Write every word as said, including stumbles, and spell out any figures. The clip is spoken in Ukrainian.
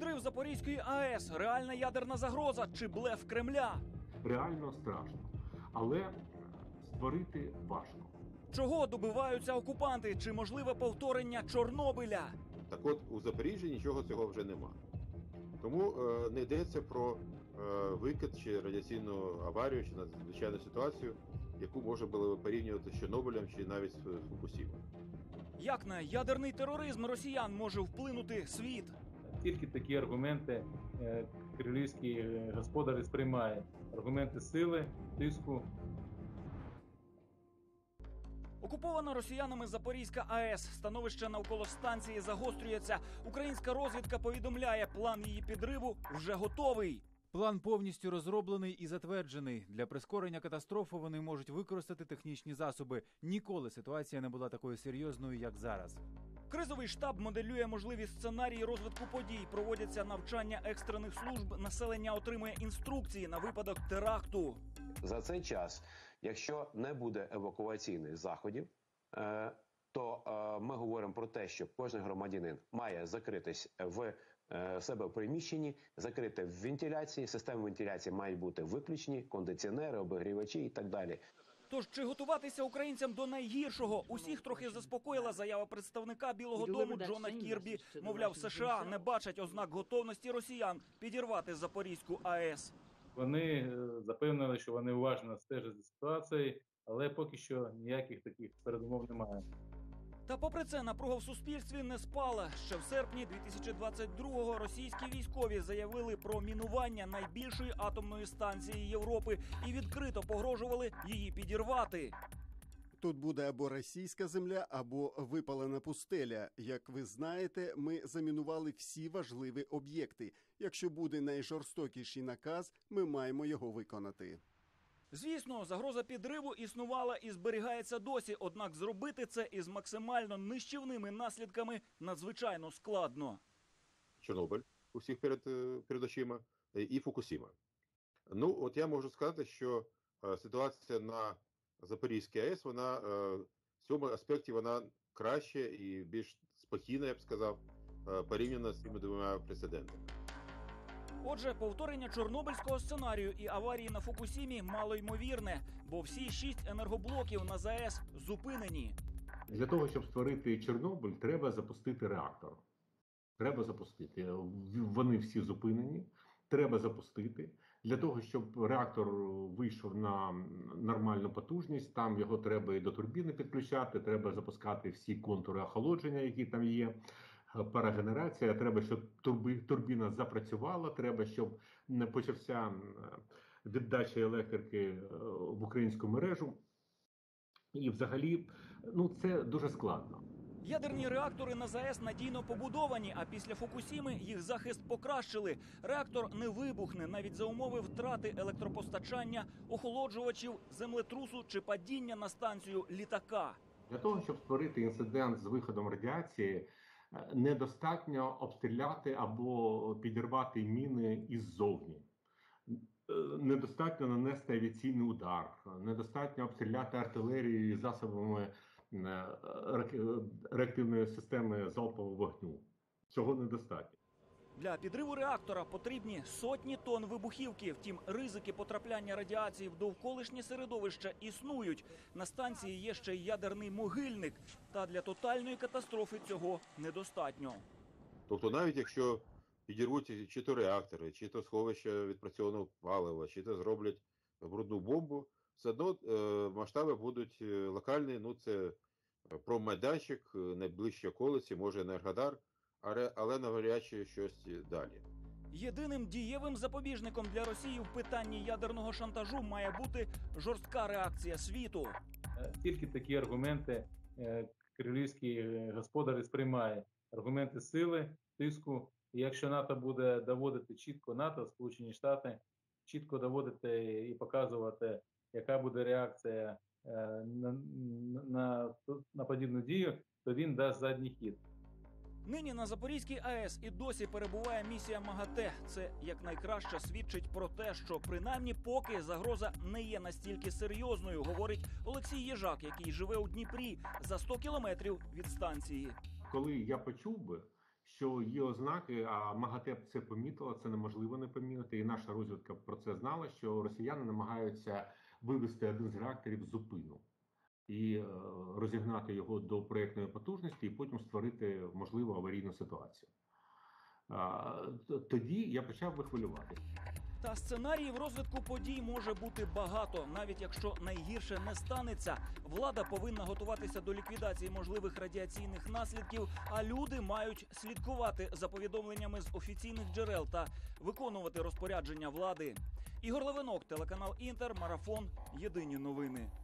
Підрив Запорізької АЕС – реальна ядерна загроза чи блеф Кремля? Реально страшно, але створити важко. Чого добиваються окупанти? Чи можливе повторення Чорнобиля? Так от, у Запоріжжі нічого цього вже нема. Тому е, не йдеться про е, викид чи радіаційну аварію, чи надзвичайну ситуацію, яку можна було порівнювати з Чорнобилем чи навіть з Фукусімою. Як на ядерний тероризм росіян може вплинути світ? Тільки такі аргументи е, кремлівські господарі сприймають. Аргументи сили, тиску. Окупована росіянами Запорізька АЕС. Становище навколо станції загострюється. Українська розвідка повідомляє, план її підриву вже готовий. План повністю розроблений і затверджений. Для прискорення катастрофи вони можуть використати технічні засоби. Ніколи ситуація не була такою серйозною, як зараз. Кризовий штаб моделює можливі сценарії розвитку подій. Проводяться навчання екстрених служб. Населення отримує інструкції на випадок теракту. За цей час, якщо не буде евакуаційних заходів, то ми говоримо про те, що кожен громадянин має закритись в себе в приміщенні, закрити в вентиляції, системи вентиляції мають бути виключені, кондиціонери, обігрівачі і так далі. Тож, чи готуватися українцям до найгіршого? Усіх трохи заспокоїла заява представника Білого дому Джона Кірбі. Мовляв, США не бачать ознак готовності росіян підірвати Запорізьку АЕС. Вони запевнили, що вони уважно стежать за ситуацією, але поки що ніяких таких передумов немає. Та попри це, напруга в суспільстві не спала. Ще в серпні дві тисячі двадцять другого російські військові заявили про мінування найбільшої атомної станції Європи і відкрито погрожували її підірвати. Тут буде або російська земля, або випалена пустеля. Як ви знаєте, ми замінували всі важливі об'єкти. Якщо буде найжорстокіший наказ, ми маємо його виконати. Звісно, загроза підриву існувала і зберігається досі, однак зробити це із максимально нищівними наслідками надзвичайно складно. Чорнобиль у всіх перед, перед очима і Фукусіма. Ну, от я можу сказати, що ситуація на Запорізькій АЕС, вона в цьому аспекті вона краще і більш спокійна, я б сказав, порівняно з цими двома прецедентами. Отже, повторення чорнобильського сценарію і аварії на Фукусімі малоймовірне, бо всі шість енергоблоків на ЗАЕС зупинені. Для того, щоб створити Чорнобиль, треба запустити реактор. Треба запустити. Вони всі зупинені. Треба запустити. Для того, щоб реактор вийшов на нормальну потужність, там його треба і до турбіни підключати, треба запускати всі контури охолодження, які там є. Парагенерація, треба, щоб турби, турбіна запрацювала, треба, щоб не почався віддача електрики в українську мережу. І взагалі, ну це дуже складно. Ядерні реактори на ЗАЕС надійно побудовані, а після Фукусіми їх захист покращили. Реактор не вибухне навіть за умови втрати електропостачання, охолоджувачів, землетрусу чи падіння на станцію літака. Для того, щоб створити інцидент з виходом радіації, недостатньо обстріляти або підірвати міни іззовні. Недостатньо нанести авіаційний удар. Недостатньо обстріляти артилерію засобами реактивної системи залпового вогню. Цього недостатньо. Для підриву реактора потрібні сотні тонн вибухівки. Втім, ризики потрапляння радіації в довколишнє середовище існують. На станції є ще й ядерний могильник. Та для тотальної катастрофи цього недостатньо. Тобто навіть якщо підірвуть чи то реактори, чи то сховище відпрацьованого палива, чи то зроблять брудну бомбу, все одно е, масштаби будуть локальні. Ну, це промайданчик, найближчі околиці, може Енергодар, але навряд чи щось далі. Єдиним дієвим запобіжником для Росії в питанні ядерного шантажу має бути жорстка реакція світу. Тільки такі аргументи кремлівські господарі сприймають. Аргументи сили, тиску. І якщо НАТО буде доводити чітко, НАТО, Сполучені Штати, чітко доводити і показувати, яка буде реакція на, на, на подібну дію, то він дасть задній хід. Нині на Запорізькій АЕС і досі перебуває місія МАГАТЕ. Це якнайкраще свідчить про те, що принаймні поки загроза не є настільки серйозною, говорить Олексій Єжак, який живе у Дніпрі за сто кілометрів від станції. Коли я почув би, що є ознаки, а МАГАТЕ це помітила, це неможливо не помітити, і наша розвідка про це знала, що росіяни намагаються вивести один з реакторів з зупину і е, розігнати його до проєктної потужності, і потім створити можливу аварійну ситуацію. А, тоді я почав би хвилюватися. Та сценаріїв розвитку подій може бути багато. Навіть якщо найгірше не станеться, влада повинна готуватися до ліквідації можливих радіаційних наслідків, а люди мають слідкувати за повідомленнями з офіційних джерел та виконувати розпорядження влади. Ігор Левинок, телеканал Інтер, Марафон, Єдині новини.